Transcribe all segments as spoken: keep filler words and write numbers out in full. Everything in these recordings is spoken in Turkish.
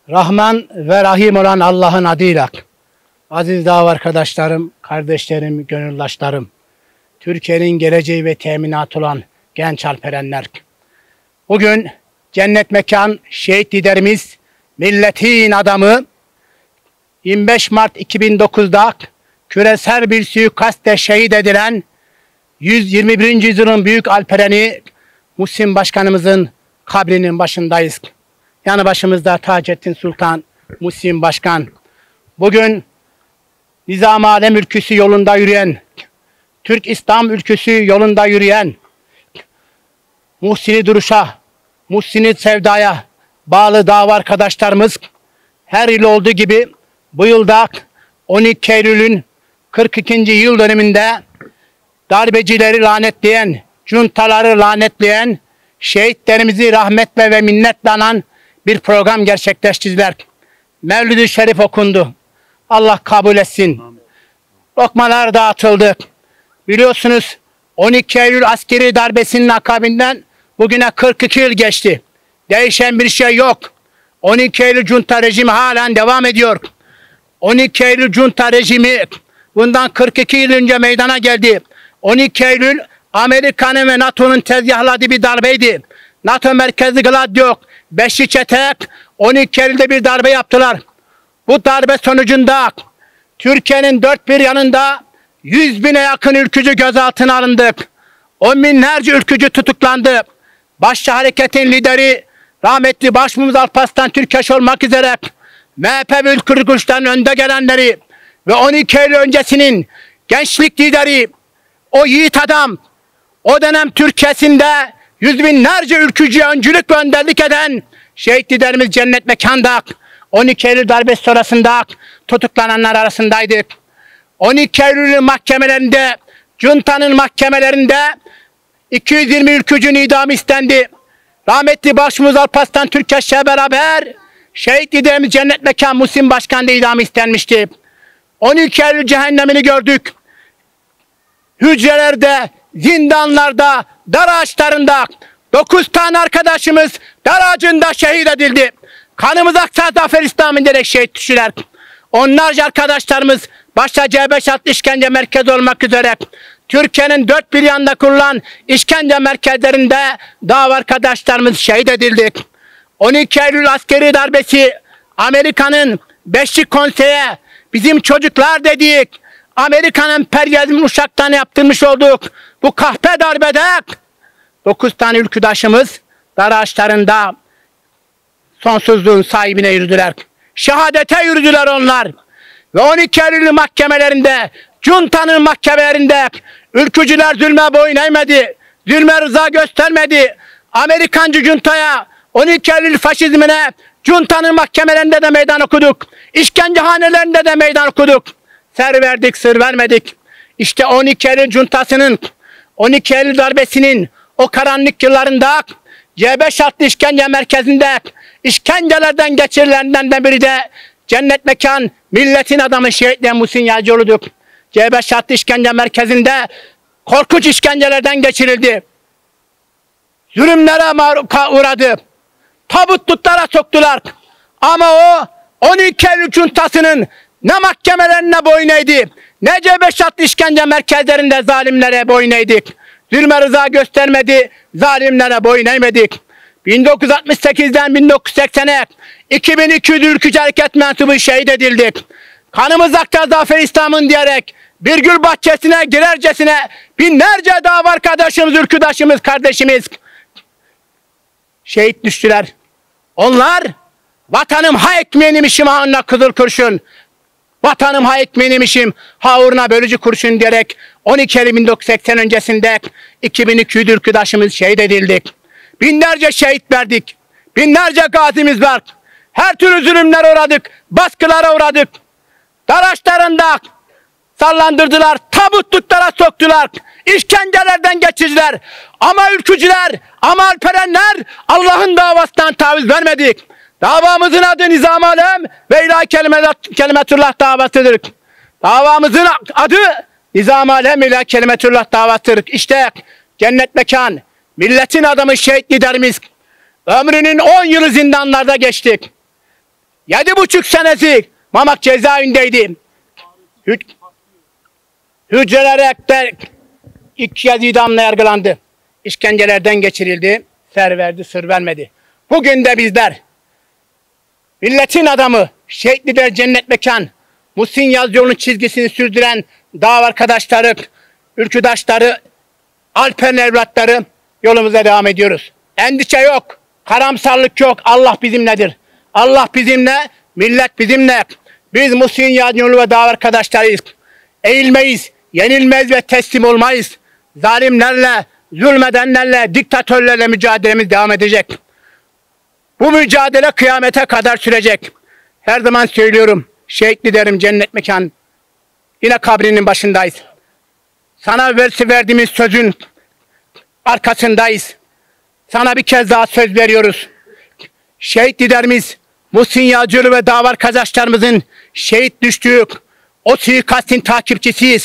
Rahman ve Rahim olan Allah'ın adıyla, aziz dava arkadaşlarım, kardeşlerim, gönüldaşlarım, Türkiye'nin geleceği ve teminatı olan genç alperenler, bugün cennet mekan şehit liderimiz, milletin adamı, yirmi beş Mart iki bin dokuz'da küresel bir suikastle şehit edilen yüz yirmi birinci yüzyılın büyük alpereni Muhsin Başkanımızın kabrinin başındayız. Yanı başımızda Taceddin Sultan Muhsin Başkan. Bugün Nizam-ı Alem ülküsü yolunda yürüyen, Türk İslam ülküsü yolunda yürüyen, Muhsin'i duruşa, Muhsin'i sevdaya bağlı dava arkadaşlarımız her yıl olduğu gibi bu yılda on iki Eylül'ün kırk ikinci yıl döneminde darbecileri lanetleyen, cuntaları lanetleyen, şehitlerimizi rahmetle ve minnetle anan bir program gerçekleştirdiler. Mevlid-i Şerif okundu. Allah kabul etsin. Lokmalar dağıtıldı. Biliyorsunuz on iki Eylül askeri darbesinin akabinden bugüne kırk iki yıl geçti. Değişen bir şey yok. on iki Eylül junta rejimi halen devam ediyor. on iki Eylül junta rejimi bundan kırk iki yıl önce meydana geldi. on iki Eylül Amerika'nın ve NATO'nun tezgahladığı bir darbeydi. NATO merkezli Gladio, Beşli Çetek on iki Eylül'de bir darbe yaptılar. Bu darbe sonucunda Türkiye'nin dört bir yanında yüz bine yakın ülkücü gözaltına alındı. On binlerce ülkücü tutuklandı. Başçı hareketin lideri rahmetli Başbuğumuz Alparslan Türkeş olmak üzere M H P ve ülkü kuruluşların önde gelenleri ve on iki Eylül öncesinin gençlik lideri, o yiğit adam, o dönem Türkiye'sinde yüz binlerce ülkücüye öncülük ve önderlik eden şehit liderimiz cennet mekanda on iki Eylül darbesi sonrasında tutuklananlar arasındaydık. on iki Eylül'ün mahkemelerinde, juntanın mahkemelerinde iki yüz yirmi ülkücünün idamı istendi. Rahmetli Başbuğumuz Alparslan Türkeş'le beraber şehit liderimiz cennet mekan Muhsin Başkan da idamı istenmişti. on iki Eylül cehennemini gördük. Hücrelerde, zindanlarda, dar ağaçlarında dokuz tane arkadaşımız dar ağacında şehit edildi. Kanımız aksa zafer İslam'ın direkt şehit düşüler. Onlarca arkadaşlarımız başta C beş altı işkence merkezi olmak üzere Türkiye'nin dört bir yanında kurulan işkence merkezlerinde dava arkadaşlarımız şehit edildik. on iki Eylül askeri darbesi, Amerika'nın Beşli Konseyi'ye bizim çocuklar dedik, Amerika'nın emperyalizm uşaklarını yaptırmış olduk. Bu kahpe darbede dokuz tane ülküdaşımız dar ağaçlarında sonsuzluğun sahibine yürüdüler. Şehadete yürüdüler onlar. Ve on iki Eylül mahkemelerinde, juntanın mahkemelerinde ülkücüler zulme boyun eğmedi, zulme rıza göstermedi. Amerikancı juntaya, on iki Eylül faşizmine juntanın mahkemelerinde de meydan okuduk. İşkencehanelerinde de meydan okuduk. Ser verdik, sır vermedik. İşte on iki Eylül juntasının, on iki Eylül darbesinin o karanlık yıllarında C beş altı işkence merkezinde işkencelerden geçirilenden de biri de cennet mekan milletin adamı şehitler Muhsin Yağcıoğlu'dur. C beş altı işkence merkezinde korkunç işkencelerden geçirildi. Zulümlere uğradı. Tabutluklara soktular. Ama o on iki Eylül juntasının ne mahkemelerine boyun eğdi, ne C beş altı işkence merkezlerinde zalimlere boyun eğdik. Zulme rıza göstermedi, zalimlere boyun eğmedik. bin dokuz yüz altmış sekiz'den bin dokuz yüz seksen'e iki bin iki yüz ülkücü hareket mensubu şehit edildik. Kanımız akta zafer İslam'ın diyerek bir gül bahçesine girercesine binlerce dava arkadaşımız, ülküdaşımız, kardeşimiz şehit düştüler. Onlar vatanım ha ekmeğinmişim ha onunla kızıl kurşun. Vatanım ha ekmeğinmişim ha uğruna bölücü kurşun diyerek on iki Eylül bin dokuz yüz seksen öncesinde iki bin iki yüz ülküdaşımız şehit edildik. Binlerce şehit verdik. Binlerce gazimiz var. Her türlü zulümlere uğradık. Baskılara uğradık. Daraçlarında sallandırdılar. Tabutluklara soktular. İşkencelerden geçirdiler. Ama ülkücüler, ama alperenler Allah'ın davasından taviz vermedik. Davamızın adı Nizam-ı Alem ve İlahi Kelimetullah davasıdır. Davamızın adı Nizam-ı Alem ve İlahi Kelimetullah davasıdır. İşte cennet mekan, milletin adamı şehit liderimiz. Ömrünün on yılı zindanlarda geçtik. Yedi buçuk senesi Mamak cezaevindeydi. Hü Hücrelere ekber ilk kez idamla yargılandı. İşkencelerden geçirildi. Ser verdi, sır vermedi. Bugün de bizler milletin adamı, şehit lider cennet mekan, Muhsin Yazıcıoğlu'nun çizgisini sürdüren dava arkadaşları, ülküdaşları, Alper'in evlatları yolumuza devam ediyoruz. Endişe yok, karamsarlık yok. Allah bizimledir. Allah bizimle, millet bizimle. Biz Muhsin Yazıcıoğlu ve dava arkadaşlarıyız. Eğilmeyiz, yenilmez ve teslim olmayız. Zalimlerle, zulmedenlerle, diktatörlerle mücadelemiz devam edecek. Bu mücadele kıyamete kadar sürecek. Her zaman söylüyorum, şehit liderim cennet mekan, yine kabrinin başındayız. Sana versi verdiğimiz sözün arkasındayız. Sana bir kez daha söz veriyoruz. Şehit liderimiz Muhsin Yazıcıoğlu ve dava arkadaşlarımızın şehit düştüğü o suikastin takipçisiyiz.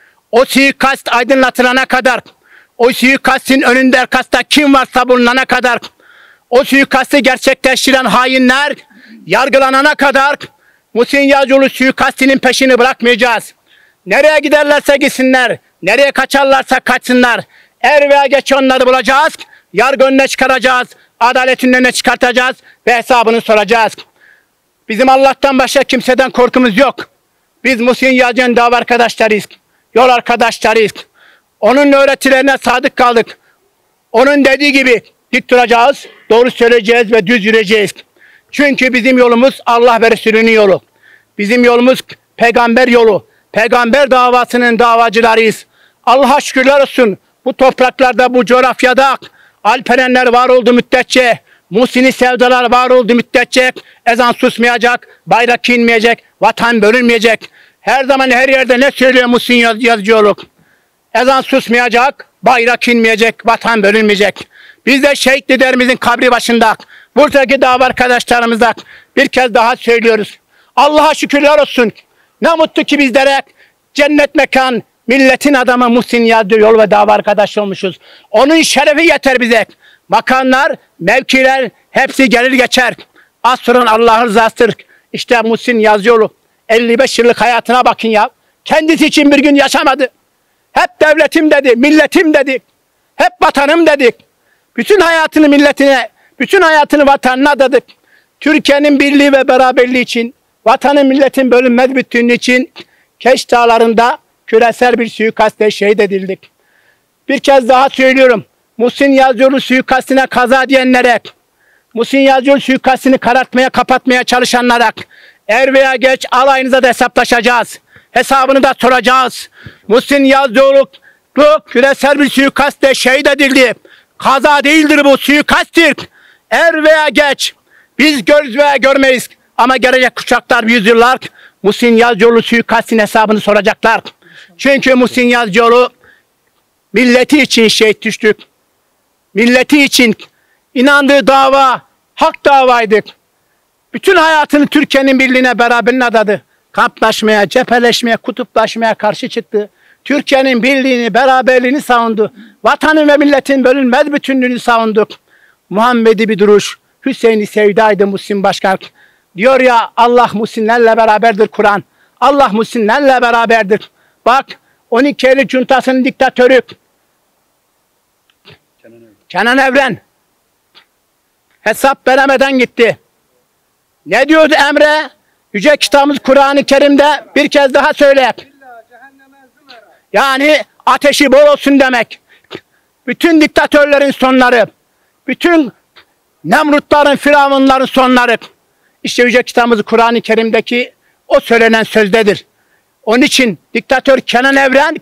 O suikast aydınlatılana kadar, o suikastin önünde arkasında kim varsa bulunana kadar, o suikastı gerçekleştiren hainler yargılanana kadar Muhsin Yazıcıoğlu suikastinin peşini bırakmayacağız. Nereye giderlerse gitsinler, nereye kaçarlarsa kaçsınlar. Er veya geç onları bulacağız, yargı önüne çıkaracağız, adaletin önüne çıkartacağız ve hesabını soracağız. Bizim Allah'tan başka kimseden korkumuz yok. Biz Muhsin Yazıcıoğlu'nun dava arkadaşlarıyız, yol arkadaşlarıyız. Onun öğretilerine sadık kaldık. Onun dediği gibi dik duracağız, doğru söyleyeceğiz ve düz yürüyeceğiz. Çünkü bizim yolumuz Allah ve Resulünün yolu. Bizim yolumuz peygamber yolu. Peygamber davasının davacılarıyız. Allah'a şükürler olsun. Bu topraklarda, bu coğrafyada Alperenler var oldu müddetçe, Muhsin'i sevdalar var oldu müddetçe ezan susmayacak, bayrak inmeyecek, vatan bölünmeyecek. Her zaman her yerde ne söylüyor Muhsin Yazıcıoğlu? Ezan susmayacak, bayrak inmeyecek, vatan bölünmeyecek. Biz de şehit liderimizin kabri başında, buradaki dava arkadaşlarımızla bir kez daha söylüyoruz. Allah'a şükürler olsun. Ne mutlu ki bizlere cennet mekan, milletin adamı Muhsin Yazıcıoğlu ve dava arkadaşı olmuşuz. Onun şerefi yeter bize. Makamlar, mevkiler hepsi gelir geçer. Az sonra Allah'ın rızasıdır. İşte Muhsin Yazıcıoğlu elli beş yıllık hayatına bakın ya. Kendisi için bir gün yaşamadı. Hep devletim dedi, milletim dedi. Hep vatanım dedik. Bütün hayatını milletine, bütün hayatını vatanına adadık. Türkiye'nin birliği ve beraberliği için, vatanın milletin bölünmez bütünlüğü için Keş Dağları'nda küresel bir suikastle şehit edildik. Bir kez daha söylüyorum. Muhsin Yazıcıoğlu suikastine kaza diyenlere, Muhsin Yazıcıoğlu suikastini karartmaya, kapatmaya çalışanlara er veya geç alayınıza da hesaplaşacağız. Hesabını da soracağız. Muhsin Yazıcıoğlu bu küresel bir suikastle şehit edildi. Kaza değildir bu, suikasttir. Er veya geç biz görürüz veya görmeyiz. Ama gelecek kuşaklar, yüzyıllar Muhsin Yazıcıoğlu suikastin hesabını soracaklar. Çünkü Muhsin Yazıcıoğlu milleti için şehit düştük. Milleti için inandığı dava hak davaydı. Bütün hayatını Türkiye'nin birliğine, beraberliğine adadı. Kamplaşmaya, cepheleşmeye, kutuplaşmaya karşı çıktı. Türkiye'nin birliğini, beraberliğini savundu. Vatanın ve milletin bölünmez bütünlüğünü savunduk. Muhammed'i bir duruş, Hüseyin'i sevdaydı Muhsin Başkan. Diyor ya, Allah Muhsinlerle beraberdir Kur'an. Allah Muhsinlerle beraberdir. Bak, on iki Eylül Cuntası'nın diktatörü Kenan Evren. Kenan Evren hesap veremeden gitti. Ne diyordu Emre? Yüce kitabımız Kur'an-ı Kerim'de bir kez daha söyle. Yani ateşi bol olsun demek. Bütün diktatörlerin sonları, bütün Nemrutların, Firavunların sonları, İşte Yüce kitabımız Kur'an-ı Kerim'deki o söylenen sözdedir. Onun için diktatör Kenan Evren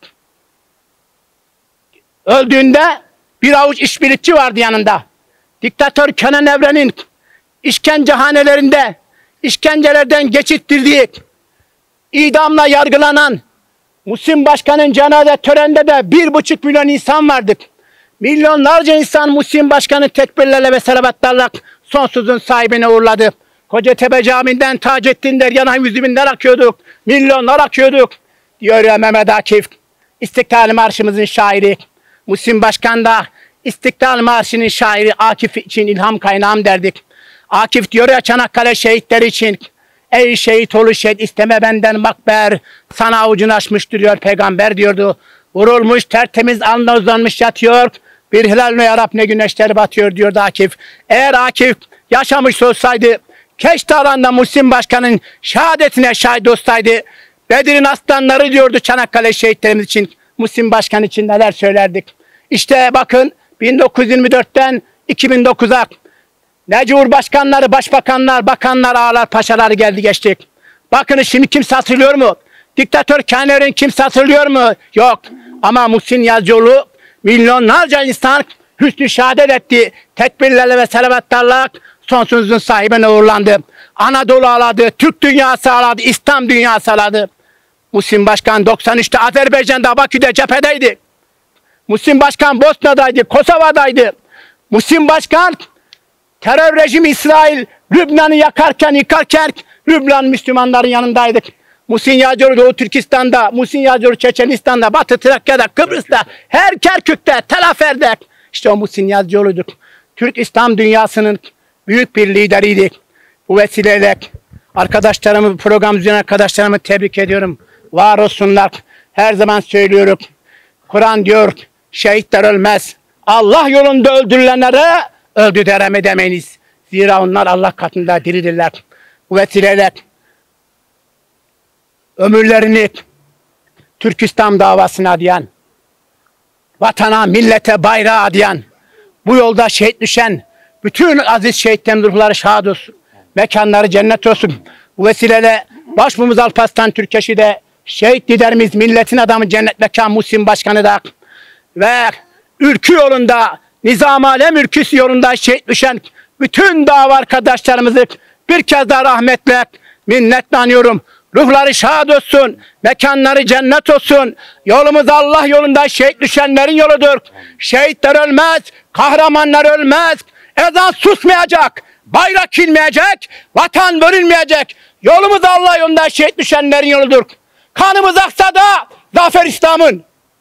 öldüğünde bir avuç işbirlikçi vardı yanında. Diktatör Kenan Evren'in işkencehanelerinde, işkencelerden geçittirdiği, idamla yargılanan Muhsin Başkan'ın cenaze töreninde de bir buçuk milyon insan vardı. Milyonlarca insan Muhsin Başkan'ı tekbirlerle ve salavatlarla sonsuzun sahibine uğurladı. Kocatepe Camii'nden Taceddin Derya'na yüz binler akıyorduk. Milyonlar akıyorduk. Diyor ya Mehmet Akif, İstiklal Marşımızın şairi. Muhsin Başkan da İstiklal Marşı'nın şairi, Akif için ilham kaynağım derdik. Akif diyor ya Çanakkale şehitleri için. Ey şehit olu şehit isteme benden makber. Sana avucunu açmış duruyor peygamber diyordu. Vurulmuş tertemiz alnına uzanmış yatıyor. Bir hilal ya Rab ne güneşler batıyor diyordu Akif. Eğer Akif yaşamış olsaydı Keşke aranda Muhsin Başkan'ın şehadetine şahit olsaydı. Bedir'in aslanları diyordu Çanakkale şehitlerimiz için. Muhsin Başkan için neler söylerdik. İşte bakın bin dokuz yüz yirmi dörtten iki bin dokuza ne cumhurbaşkanları, başbakanlar, bakanlar, ağalar, paşalar geldi geçtik. Bakın şimdi kimse hatırlıyor mu? Diktatör Kener'in kimse hatırlıyor mu? Yok. Ama Muhsin Yazıcıoğlu milyonlarca insan hüsnü şehadet etti. Tekbirlerle ve salavatlarla sonsuzluğun sahibine uğurlandı. Anadolu ağladı, Türk dünyası ağladı, İslam dünyası ağladı. Muhsin Başkan doksan üçte Azerbaycan'da, Bakü'de cephedeydi. Muhsin Başkan Bosna'daydı, Kosova'daydı. Muhsin Başkan terör rejimi İsrail Lübnan'ı yakarken, yıkarken Lübnan Müslümanların yanındaydık. Muhsin Yazıcıoğlu Doğu Türkistan'da, Muhsin Yazıcıoğlu Çeçenistan'da, Batı Trakya'da, Kıbrıs'ta, her Kerkük'te, Tel Afer'de. İşte o Muhsin Yazıcıoğlu'duk. Türk İslam dünyasının büyük bir lideriydik. Bu vesileyle arkadaşlarımı, program düzenleyen arkadaşlarımı tebrik ediyorum. Var olsunlar. Her zaman söylüyorum. Kur'an diyor, şehitler ölmez. Allah yolunda öldürülenlere öldü derem edemeyiz. Zira onlar Allah katında diridirler. Bu vesileyle ömürlerini Türk İslam davasına adayan, vatana, millete, bayrağa adayan, bu yolda şehit düşen bütün aziz şehitlerin ruhları şad olsun. Mekanları cennet olsun. Bu vesileyle başbuğumuz Alparslan Türkeş'i de şehit liderimiz, milletin adamı cennet mekan Muhsin Başkanı da ve ülkü yolunda, Nizam Alem ülküsü yolunda şehit düşen bütün dava arkadaşlarımızı bir kez daha rahmetle, minnetle anıyorum. Ruhları şad olsun, mekanları cennet olsun. Yolumuz Allah yolunda şehit düşenlerin yoludur. Şehitler ölmez, kahramanlar ölmez. Ezan susmayacak, bayrak inmeyecek, vatan bölünmeyecek. Yolumuz Allah yolunda şehit düşenlerin yoludur. Kanımız aksa da zafer İslam'ın.